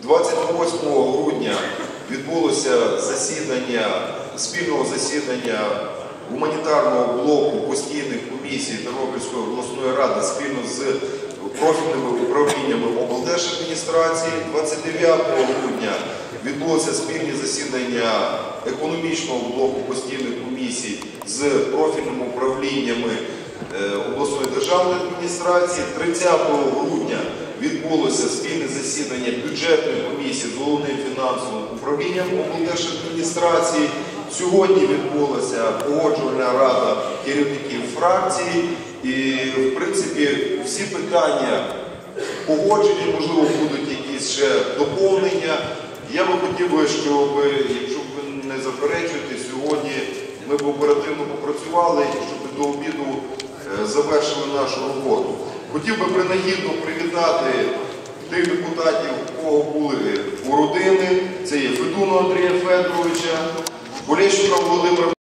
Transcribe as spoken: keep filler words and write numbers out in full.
двадцять восьмого грудня відбулося засідання, спільного засідання гуманітарного блоку постійних комісій Тернопільської обласної ради спільно з профільними управліннями облдержадміністрації. двадцять дев'ятого грудня відбулося спільне засідання економічного блоку постійних комісій з профільними управліннями обласної державної адміністрації. тридцятого грудня відбулося спільне засідання бюджетної комісії з головним фінансовим управлінням облдержадміністрації. Сьогодні відбулася погоджувальна рада керівників фракції. І, в принципі, всі питання погоджені, можливо, будуть якісь ще доповнення. Я би хотів би, щоб, якщо ви не заперечуєте, сьогодні ми б оперативно попрацювали, щоб до обіду завершили нашу роботу. Хотів би принагідно привітати тих депутатів, у кого були у родини. Це є Федуна Андрія Федоровича, Болєщука Володимира